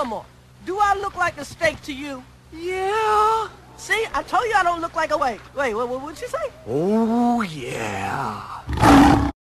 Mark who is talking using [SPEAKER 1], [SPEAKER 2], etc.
[SPEAKER 1] Furthermore, do I look like a steak to you?
[SPEAKER 2] Yeah.
[SPEAKER 1] See, I told you I don't look like a... Wait, what'd you say?
[SPEAKER 2] Oh, yeah.